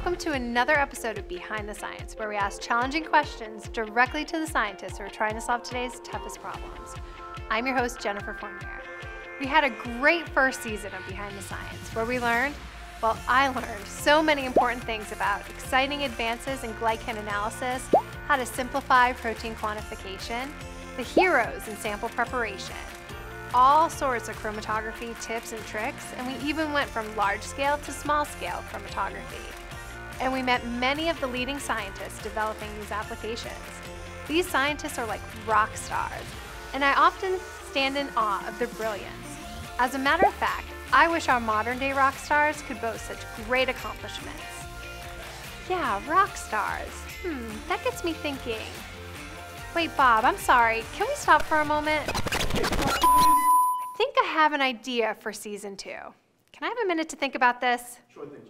Welcome to another episode of Behind the Science, where we ask challenging questions directly to the scientists who are trying to solve today's toughest problems. I'm your host, Jen Fournier. We had a great first season of Behind the Science, where we learned, well, I learned so many important things about exciting advances in glycan analysis, how to simplify protein quantification, the heroes in sample preparation, all sorts of chromatography tips and tricks, and we even went from large-scale to small-scale chromatography. And we met many of the leading scientists developing these applications. These scientists are like rock stars, and I often stand in awe of their brilliance. As a matter of fact, I wish our modern-day rock stars could boast such great accomplishments. Yeah, rock stars. That gets me thinking. Wait, Bob, I'm sorry. Can we stop for a moment? I think I have an idea for season 2. Can I have a minute to think about this? Sure thing, Jen.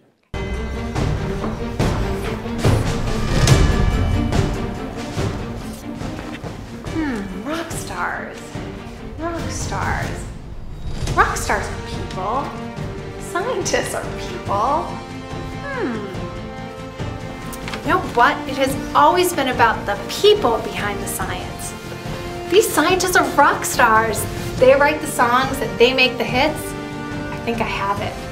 Rock stars. Rock stars. Rock stars are people. Scientists are people. You know what? It has always been about the people behind the science. These scientists are rock stars. They write the songs and they make the hits. I think I have it.